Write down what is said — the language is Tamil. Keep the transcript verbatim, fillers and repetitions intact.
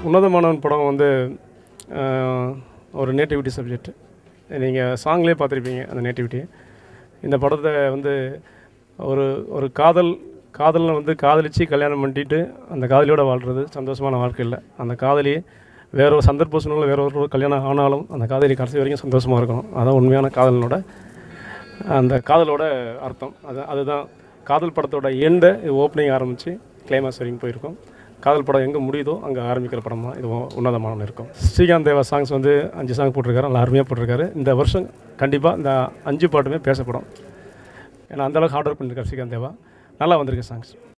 உன்னதமானவன் படம் வந்து ஒரு நேட்டிவிட்டி சப்ஜெக்ட். நீங்கள் சாங்லேயே பார்த்துருப்பீங்க அந்த நேட்டிவிட்டி. இந்த படத்தை வந்து ஒரு ஒரு காதல் காதலில் வந்து காதலித்து கல்யாணம் பண்ணிட்டு அந்த காதலியோடு வாழ்கிறது சந்தோஷமான வாழ்க்கை இல்லை. அந்த காதலி வேற ஒரு சந்தர்ப்ப சூழ்நிலை வேற ஒரு கல்யாணம் ஆனாலும் அந்த காதலி கடைசி வரைக்கும் சந்தோஷமாக இருக்கணும். அதான் உண்மையான காதலனோட அந்த காதலோட அர்த்தம். அது அதுதான் காதல் படத்தோட எண்டை இது ஓப்பனிங் ஆரம்பித்து கிளைமாக்ஸ் வரைக்கும் போயிருக்கும். காதல் படம் எங்கே முடியுதோ அங்கே ஆரம்பிக்கிற படம் தான் இது உன்னதமான இருக்கும். ஸ்ரீகாந்த் தேவா சாங்ஸ் வந்து அஞ்சு சாங் போட்டிருக்காரு, நல்லா அருமையாக போட்டிருக்காரு. இந்த வருஷம் கண்டிப்பாக இந்த அஞ்சு பாட்டுமே பேசப்படும். ஏன்னா அந்தளவுக்கு ஹார்ட் ஒர்க் பண்ணியிருக்காரு ஸ்ரீகாந்த் தேவா. நல்லா வந்திருக்கு சாங்ஸ்.